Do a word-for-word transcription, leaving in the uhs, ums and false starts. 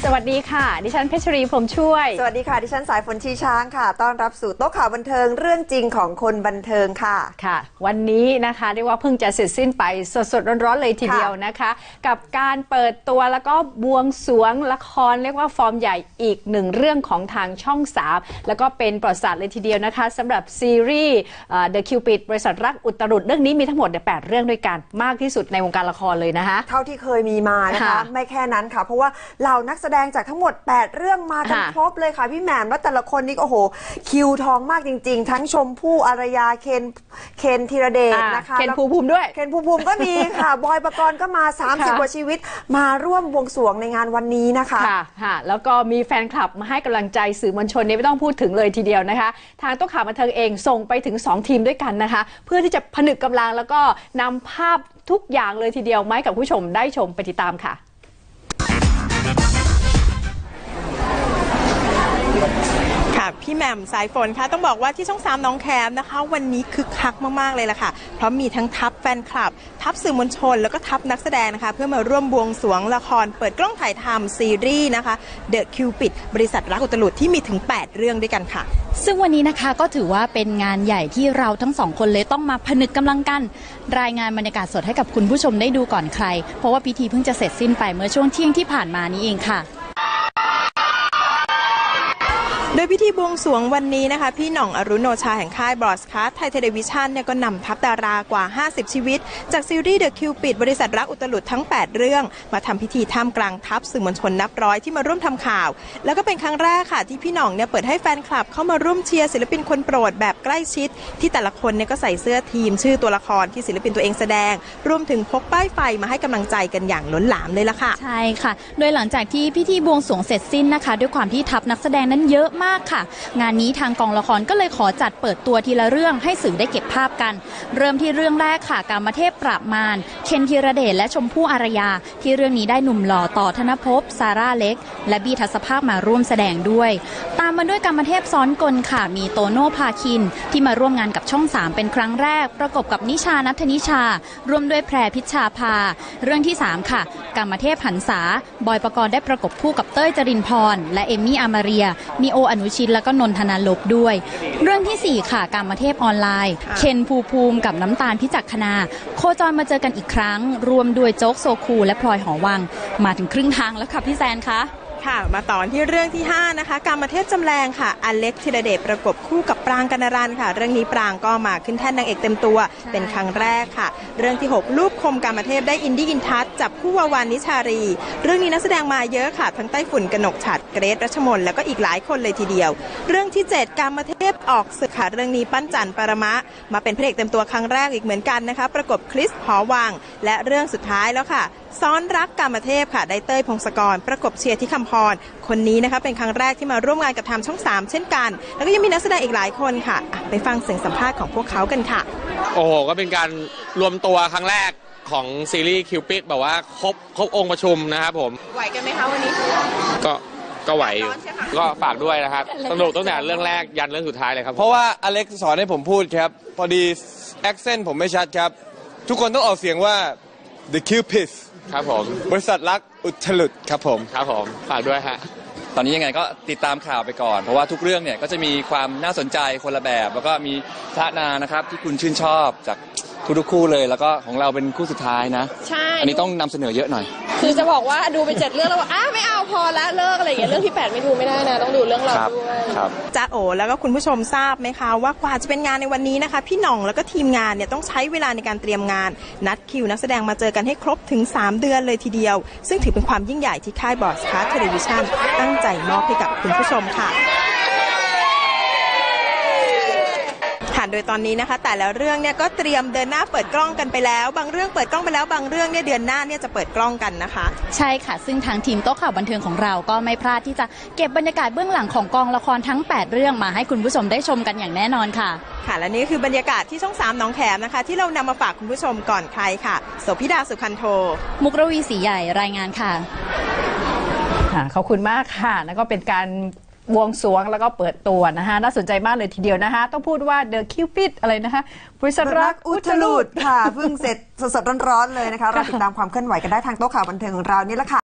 สวัสดีค่ะดิฉันเพชรีพรหมช่วยสวัสดีค่ะดิฉันสายฝนชีช้างค่ะต้อนรับสู่โต๊ะข่าวบันเทิงเรื่องจริงของคนบันเทิงค่ะค่ะวันนี้นะคะเรียกว่าเพิ่งจะเสร็จสิ้นไปสดๆร้อนๆเลยทีเดียวนะคะกับการเปิดตัวแล้วก็บวงสรวงละครเรียกว่าฟอร์มใหญ่อีกหนึ่งเรื่องของทางช่องสามแล้วก็เป็นประวัติศาสตร์เลยทีเดียวนะคะสำหรับซีรีส์ The Cupid บริษัทรักอุตรุดเรื่องนี้มีทั้งหมดแปดเรื่องด้วยกันมากที่สุดในวงการละครเลยนะคะเท่าที่เคยมีมานะคะไม่แค่นั้นค่ะเพราะว่าเหล่านักแสดงจากทั้งหมดแปดเรื่องมากันครบเลยค่ะพี่แหม่มและแต่ละคนนี่โอ้โหคิวทองมากจริงๆทั้งชมพู่อารยาเคนเคนธีรเดชนะคะเคนภูมิภูมิด้วยเคนภูมิภูมิก็มีค่ะบอยปกรณ์ก็มาสามสิบกว่าชีวิตมาร่วมบวงสรวงในงานวันนี้นะคะค่ะค่ะแล้วก็มีแฟนคลับมาให้กำลังใจสื่อมวลชนนี่ไม่ต้องพูดถึงเลยทีเดียวนะคะทางโต๊ะข่าวบันเทิงเองส่งไปถึงสองทีมด้วยกันนะคะเพื่อที่จะผนึกกำลังแล้วก็นำภาพทุกอย่างเลยทีเดียวมาให้กับผู้ชมได้ชมไปติดตามค่ะพี่แหม่มสายฝนค่ะต้องบอกว่าที่ช่องสามน้องแคมนะคะวันนี้คึกคักมากๆเลยล่ะค่ะเพราะมีทั้งทัพแฟนคลับทัพสื่อมวลชนแล้วก็ทัพนักแสดงนะคะเพื่อมาร่วมบวงสรวงละครเปิดกล้องถ่ายทำซีรีส์นะคะ The Cupid บริษัทรักอุตลุดที่มีถึงแปดเรื่องด้วยกันค่ะซึ่งวันนี้นะคะก็ถือว่าเป็นงานใหญ่ที่เราทั้งสองคนเลยต้องมาผนึกกำลังกันรายงานบรรยากาศสดให้กับคุณผู้ชมได้ดูก่อนใครเพราะว่าพิธีเพิ่งจะเสร็จสิ้นไปเมื่อช่วงเที่ยงที่ผ่านมานี้เองค่ะโดยพิธีบวงสรวงวันนี้นะคะพี่หน่องอรุณโนชาแห่งค่ายบรอดคาสต์ไทยเทเลวิชันเนี่ยก็นำทัพดารากว่าห้าสิบชีวิตจากซีรีส์ The Cupid บริษัทรักอุตลุดทั้งแปดเรื่องมาทำพิธีท่ามกลางทัพสื่อมวลชนนับร้อยที่มาร่วมทำข่าวแล้วก็เป็นครั้งแรกค่ะที่พี่หน่องเนี่ยเปิดให้แฟนคลับเข้ามาร่วมเชียร์ศิลปินคนโปรดแบบใกล้ชิดที่แต่ละคนเนี่ยก็ใส่เสื้อทีมชื่อตัวละครที่ศิลปินตัวเองแสดงรวมถึงพกป้ายไฟมาให้กำลังใจกันอย่างล้นหลามเลยล่ะค่ะใช่ค่ะโดยหลังจากที่พิธีบวงสรวงเสร็จสิ้นนะคะด้วยความที่ทัพนักแสดงนั้นเยอะมากค่ะงานนี้ทางกองละครก็เลยขอจัดเปิดตัวทีละเรื่องให้สื่อได้เก็บภาพกันเริ่มที่เรื่องแรกค่ะกามเทพปราบมารเคนธีรเดชและชมพู่อารยาที่เรื่องนี้ได้หนุ่มหล่อต่อธนภพซาร่าเล็กและบีทัศภาคมาร่วมแสดงด้วยตามมาด้วยกามเทพซ้อนกลค่ะมีโตโน่พาคินที่มาร่วมงานกับช่องสามเป็นครั้งแรกประกบกับนิชานัทนิชารวมด้วยแพรพิชชาภาเรื่องที่สามค่ะกามเทพหันษาบอยปกรณ์ได้ประกบคู่กับเต้ยจรินพรและเอมมี่อามาเรียมีโออนุชิตและก็นนทนาลบด้วยเรื่องที่สี่ค่ะกามเทพออนไลน์เคนภูภูมิกับน้ำตาลพิจักขณาโคจรมาเจอกันอีกครั้งรวมด้วยโจ๊กโซคูและพลอยหอวังมาถึงครึ่งทางแล้วค่ะพี่แซนคะค่ะมาต่อที่เรื่องที่ห้านะคะกามเทพจำแรงค่ะอเล็กธีรเดชประกบคู่กับปรางกนรันค่ะเรื่องนี้ปรางก็มาขึ้นแท่นนางเอกเต็มตัวเป็นครั้งแรกค่ะเรื่องที่หกลูกคมกามเทพได้อินดี้อินทัศจับคู่วาวานิชารีเรื่องนี้นักแสดงมาเยอะค่ะทั้งไต้ฝุ่นกนกฉัตรเกรซรัชมนแล้วก็อีกหลายคนเลยทีเดียวเรื่องที่เจ็ดกามเทพออกศึกค่ะเรื่องนี้ปั้นจันปรมะมาเป็นพระเอกเต็มตัวครั้งแรกอีกเหมือนกันนะคะประกบคริสหอวังและเรื่องสุดท้ายแล้วค่ะซ้อนรักกามเทพค่ะได้เต้ยพงศกรประกบเชียร์ที่คำพรคนนี้นะคะเป็นครั้งแรกที่มาร่วมงานกับทางช่องสามเช่นกันแล้วก็ยังมีนักแสดงอีกหลายคนค่ะไปฟังเสียงสัมภาษณ์ของพวกเขากันค่ะโอ้โหก็เป็นการรวมตัวครั้งแรกของซีรีส์คิวปิดแบบว่าครบครบองค์ประชุมนะครับผมไหวกันไหมคะวันนี้ก็ก็ไหวอยู่ก็ฝากด้วยนะครับสนุกตั้งแต่เรื่องแรกยันเรื่องสุดท้ายเลยครับเพราะว่าอเล็กสอนให้ผมพูดครับพอดีแอคเซนต์ผมไม่ชัดครับทุกคนต้องออกเสียงว่า The Cupid ครับผมบริษัทรักอุตลุดครับผมครับผมฝากด้วยฮะตอนนี้ยังไงก็ติดตามข่าวไปก่อนเพราะว่าทุกเรื่องเนี่ยก็จะมีความน่าสนใจคนละแบบแล้วก็มีพระนานะครับที่คุณชื่นชอบจากทุกๆคู่เลยแล้วก็ของเราเป็นคู่สุดท้ายนะใช่อันนี้ต้องนำเสนอเยอะหน่อยคือจะบอกว่าดูไปเจ็ดเรื่องแล้วว่าอ้าไม่เอาพอแล้วเลิกอะไรอย่างเงี้ยเรื่องที่แปดไม่ดูไม่ได้นะต้องดูเรื่องเราด้วยครับจ้าโอแล้วก็คุณผู้ชมทราบไหมคะว่ากว่าจะเป็นงานในวันนี้นะคะพี่หน่องแล้วก็ทีมงานเนี่ยต้องใช้เวลาในการเตรียมงานนัดคิวนักแสดงมาเจอกันให้ครบถึงสามเดือนเลยทีเดียวซึ่งถือเป็นความยิ่งใหญ่ที่ค่ายบรอดคาสต์เทเลวิชั่นตั้งใจมอบให้กับคุณผู้ชมค่ะโดยตอนนี้นะคะแต่ละเรื่องเนี่ยก็เตรียมเดินหน้าเปิดกล้องกันไปแล้วบางเรื่องเปิดกล้องไปแล้วบางเรื่องเนี่ยเดือนหน้าเนี่ยจะเปิดกล้องกันนะคะใช่ค่ะซึ่งทางทีมโต๊ะข่าวบันเทิงของเราก็ไม่พลาดที่จะเก็บบรรยากาศเบื้องหลังของกองละครทั้งแปดเรื่องมาให้คุณผู้ชมได้ชมกันอย่างแน่นอนค่ะค่ะและนี่คือบรรยากาศที่ช่องสามหนองแขมนะคะที่เรานำมาฝากคุณผู้ชมก่อนใครค่ะโสภิดาสุคันโทมุกรวีศรีใหญ่รายงานค่ะขอบคุณมากค่ะแล้วก็เป็นการบวงสรวงแล้วก็เปิดตัวนะคะน่าสนใจมากเลยทีเดียวนะคะต้องพูดว่า The Cupid อะไรนะคะบริษัทรักอุตลุดค่ะเพิ่งเสร็จสดๆร้อนๆเลยนะคะเราติดตามความเคลื่อนไหวกันได้ทางโต๊ะข่าวบันเทิงของเรานี่แหละค่ะ